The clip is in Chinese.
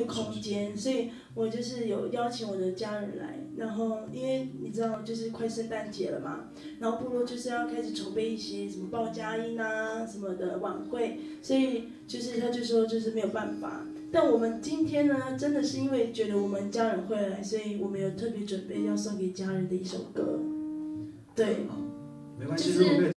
个空间，所以我就是有邀请我的家人来，然后因为你知道就是快圣诞节了嘛，然后部落就是要开始筹备一些什么报佳音啊什么的晚会，所以就是他就说就是没有办法。但我们今天呢，真的是因为觉得我们家人会来，所以我们有特别准备要送给家人的一首歌。对， 没关系， 就是